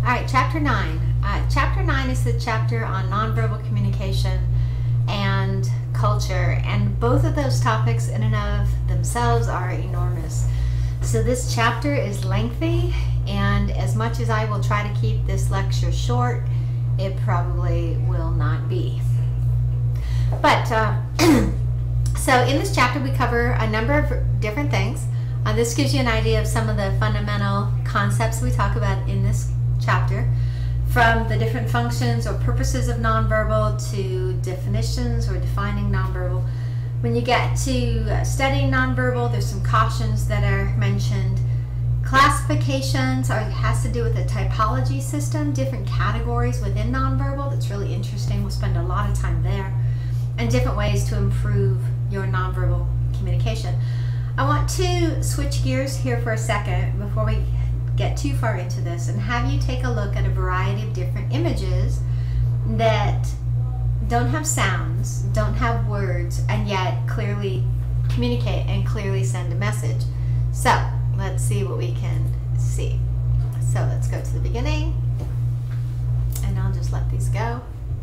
All right, chapter 9. Chapter 9 is the chapter on nonverbal communication and culture, and both of those topics in and of themselves are enormous. So this chapter is lengthy, and as much as I will try to keep this lecture short, it probably will not be. But so in this chapter we cover a number of different things. This gives you an idea of some of the fundamental concepts we talk about in this chapter, from the different functions or purposes of nonverbal to definitions or defining nonverbal. When you get to studying nonverbal, there's some cautions that are mentioned. Classifications has to do with the typology system, different categories within nonverbal. That's really interesting. We'll spend a lot of time there. And different ways to improve your nonverbal communication. I want to switch gears here for a second before we get too far into this and have you take a look at a variety of different images that don't have sounds, don't have words, and yet clearly communicate and clearly send a message. So let's see what we can see. So let's go to the beginning, and I'll just let these go.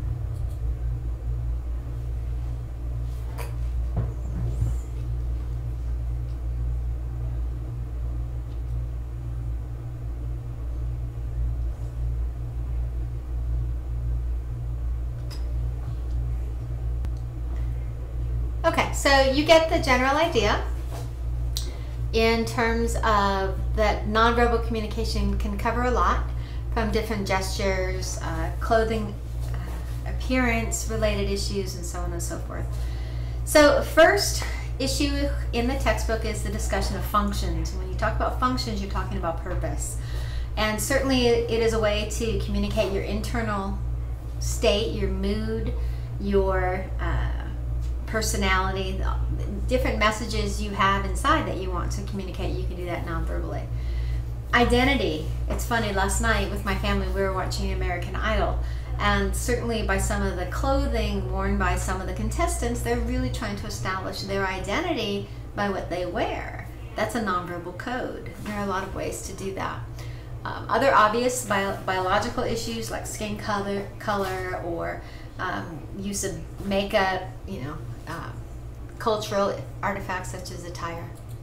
Okay, so you get the general idea in terms of that nonverbal communication can cover a lot, from different gestures, clothing, appearance related issues, and so on and so forth. So first issue in the textbook is the discussion of functions. When you talk about functions, you're talking about purpose. And certainly it is a way to communicate your internal state, your mood, your personality, different messages you have inside that you want to communicate. You can do that non-verbally. Identity. It's funny, last night with my family we were watching American Idol, and certainly by some of the clothing worn by some of the contestants, they're really trying to establish their identity by what they wear. That's a nonverbal code. There are a lot of ways to do that. Other obvious biological issues like skin color or use of makeup, cultural artifacts such as attire.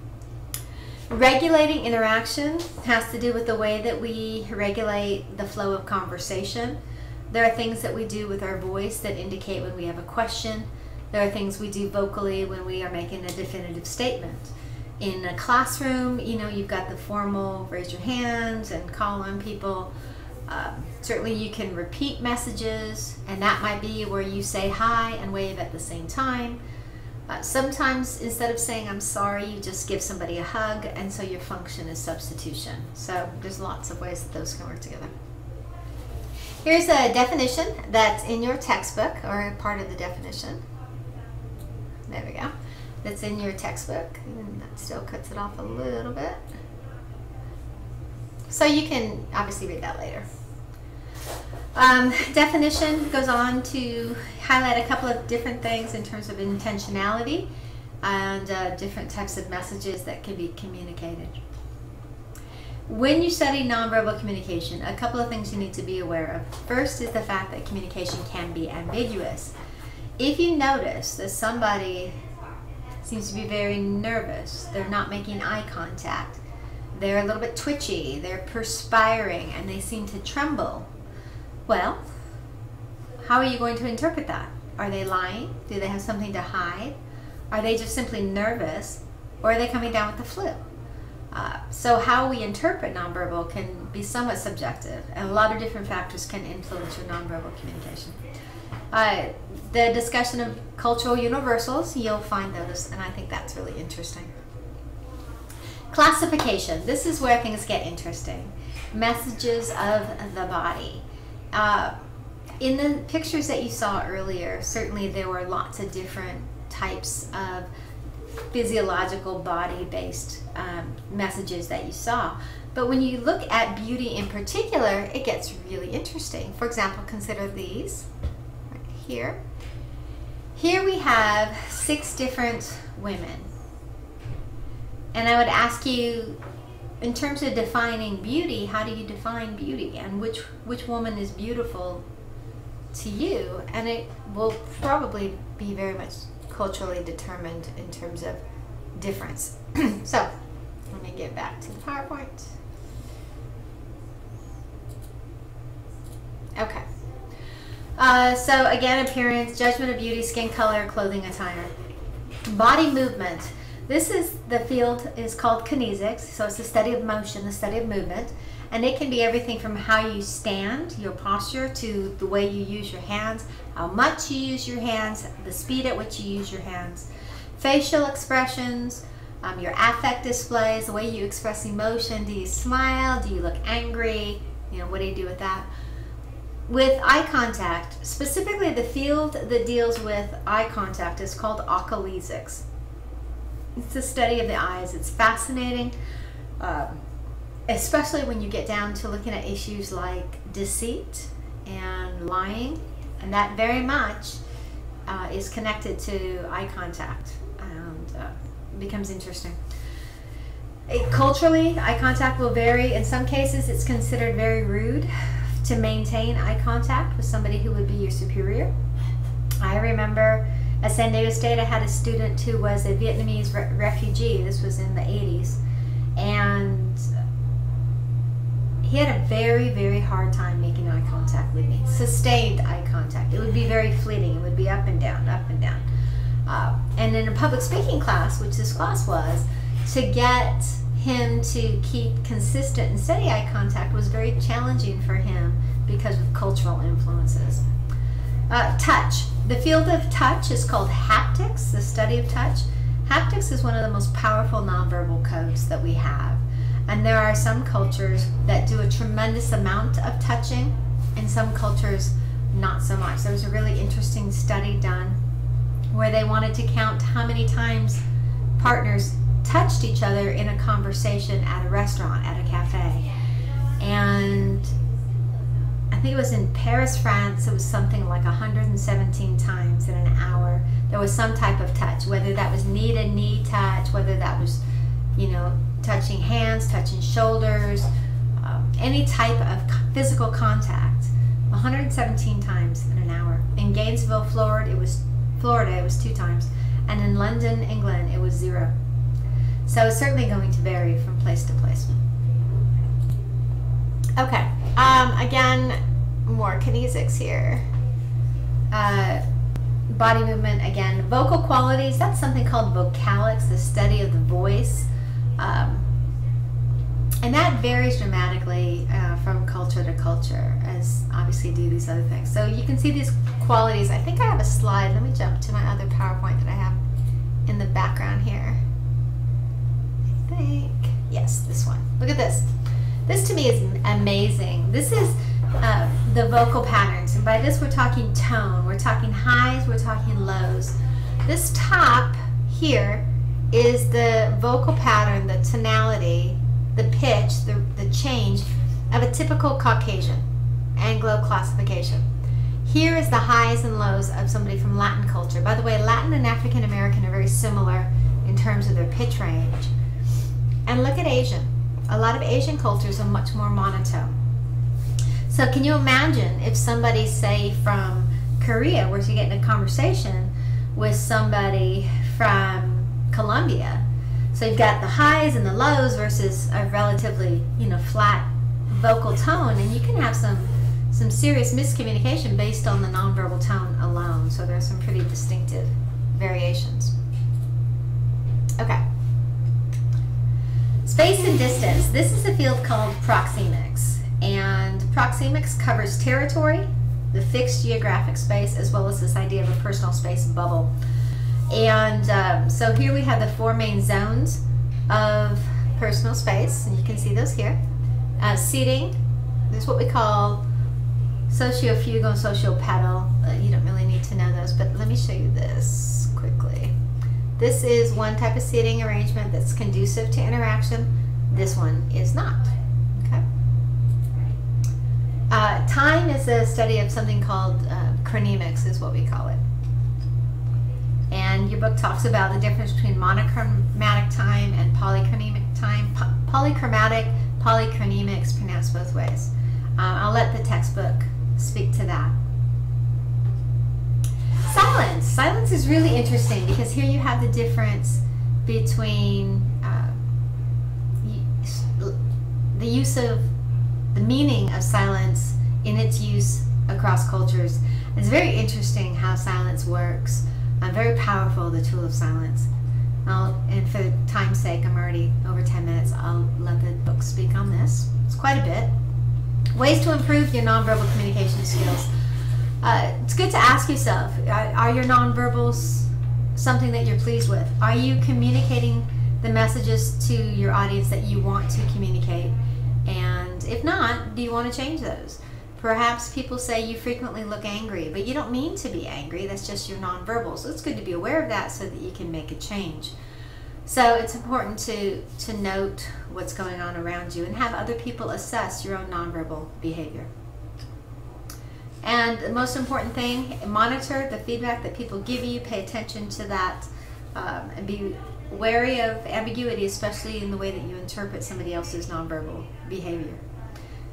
Regulating interaction has to do with the way that we regulate the flow of conversation. There are things that we do with our voice that indicate when we have a question. There are things we do vocally when we are making a definitive statement. In a classroom, you've got the formal raise your hands and call on people. Certainly you can repeat messages, and that might be where you say hi and wave at the same time. Sometimes instead of saying I'm sorry, you just give somebody a hug, and so your function is substitution. So there's lots of ways that those can work together. Here's a definition that's in your textbook, or part of the definition. There we go. That's in your textbook, and that still cuts it off a little bit. So you can obviously read that later. Definition goes on to highlight a couple of different things in terms of intentionality and different types of messages that can be communicated. When you study nonverbal communication, a couple of things you need to be aware of. First is the fact that communication can be ambiguous. If you notice that somebody seems to be very nervous, they're not making eye contact, they're a little bit twitchy, they're perspiring, and they seem to tremble, well, how are you going to interpret that? Are they lying? Do they have something to hide? Are they just simply nervous? Or are they coming down with the flu? So how we interpret nonverbal can be somewhat subjective, and a lot of different factors can influence your nonverbal communication. The discussion of cultural universals, you'll find those, and I think that's really interesting. Classification. This is where things get interesting. Messages of the body. In the pictures that you saw earlier, certainly there were lots of different types of physiological body-based messages that you saw. But when you look at beauty in particular, it gets really interesting. For example, consider these right here. Here we have 6 different women. And I would ask you, in terms of defining beauty, how do you define beauty, and which woman is beautiful to you? And it will probably be very much culturally determined in terms of difference. So let me get back to the PowerPoint. Okay. So again, appearance, judgment of beauty, skin color, clothing, attire. Body movement. This is, the field is called kinesics, so it's the study of motion, the study of movement, and it can be everything from how you stand, your posture, to the way you use your hands, how much you use your hands, the speed at which you use your hands, facial expressions, your affect displays, the way you express emotion. Do you smile? Do you look angry? You know, what do you do with that? With eye contact, specifically the field that deals with eye contact is called oculesics. It's the study of the eyes. It's fascinating, especially when you get down to looking at issues like deceit and lying, and that very much is connected to eye contact, and becomes interesting. Culturally, eye contact will vary. In some cases, it's considered very rude to maintain eye contact with somebody who would be your superior. I remember at San Diego State, I had a student who was a Vietnamese refugee. This was in the 80s, and he had a very, very hard time making eye contact with me. Sustained eye contact. It would be very fleeting. It would be up and down, up and down. And in a public speaking class, which this class was, to get him to keep consistent and steady eye contact was very challenging for him because of cultural influences. Touch. The field of touch is called haptics, the study of touch. Haptics is one of the most powerful nonverbal codes that we have. And there are some cultures that do a tremendous amount of touching, and some cultures not so much. There was a really interesting study done where they wanted to count how many times partners touched each other in a conversation at a restaurant, at a cafe. And I think it was in Paris, France, it was something like 117 times in an hour. There was some type of touch, whether that was knee to knee touch, whether that was, you know, touching hands, touching shoulders, any type of physical contact. 117 times in an hour. In Gainesville, Florida, it was 2 times. And in London, England, it was 0. So it's certainly going to vary from place to place. Okay, again, more kinesics here. Body movement, again. Vocal qualities, that's something called vocalics, the study of the voice. And that varies dramatically from culture to culture, as obviously do these other things. So you can see these qualities. I think I have a slide. Let me jump to my other PowerPoint that I have in the background here. I think, yes, this one. Look at this. This to me is amazing. This is the vocal patterns. And by this we're talking tone. We're talking highs, we're talking lows. This top here is the vocal pattern, the tonality, the pitch, the change of a typical Caucasian Anglo classification. Here is the highs and lows of somebody from Latin culture. By the way, Latin and African American are very similar in terms of their pitch range. And look at Asian. A lot of Asian cultures are much more monotone. So can you imagine if somebody, say, from Korea were to get in a conversation with somebody from Colombia? So you've got the highs and the lows versus a relatively, you know, flat vocal tone, and you can have some serious miscommunication based on the nonverbal tone alone. So there's some pretty distinctive variations. Okay. Space and distance. This is a field called proxemics, and proxemics covers territory, the fixed geographic space, as well as this idea of a personal space bubble. And so here we have the 4 main zones of personal space, and you can see those here. Seating, there's what we call sociofugal and sociopetal. You don't really need to know those, but let me show you this quickly. This is one type of seating arrangement that's conducive to interaction. This one is not. Okay. Time is a study of something called chronemics, is what we call it. And your book talks about the difference between monochromatic time and polychromatic time. polychromatic, polychronemics, pronounced both ways. I'll let the textbook speak to that. Silence. Silence is really interesting because here you have the difference between the use of the meaning of silence in its use across cultures. It's very interesting how silence works. Very powerful, the tool of silence. And for time's sake, I'm already over 10 minutes. I'll let the book speak on this. It's quite a bit. Ways to improve your nonverbal communication skills. It's good to ask yourself, are your nonverbals something that you're pleased with? Are you communicating the messages to your audience that you want to communicate? And if not, do you want to change those? Perhaps people say you frequently look angry, but you don't mean to be angry. That's just your nonverbal. So it's good to be aware of that so that you can make a change. So it's important to note what's going on around you and have other people assess your own nonverbal behavior. And the most important thing, monitor the feedback that people give you, pay attention to that, and be wary of ambiguity, especially in the way that you interpret somebody else's nonverbal behavior.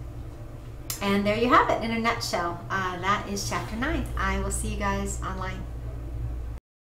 And there you have it in a nutshell. That is chapter 9. I will see you guys online.